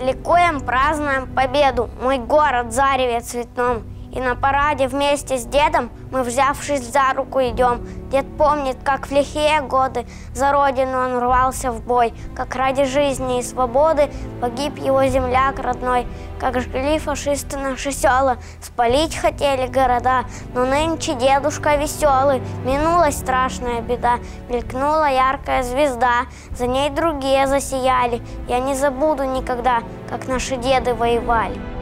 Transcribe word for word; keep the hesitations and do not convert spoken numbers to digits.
Ликуем, празднуем победу, мой город зареве цветном. И на параде вместе с дедом мы, взявшись за руку, идем. Дед помнит, как в лихие годы за родину он рвался в бой, как ради жизни и свободы погиб его земляк родной, как жгли фашисты наши села, спалить хотели города. Но нынче дедушка веселый, минулась страшная беда, мелькнула яркая звезда, за ней другие засияли. Я не забуду никогда, как наши деды воевали.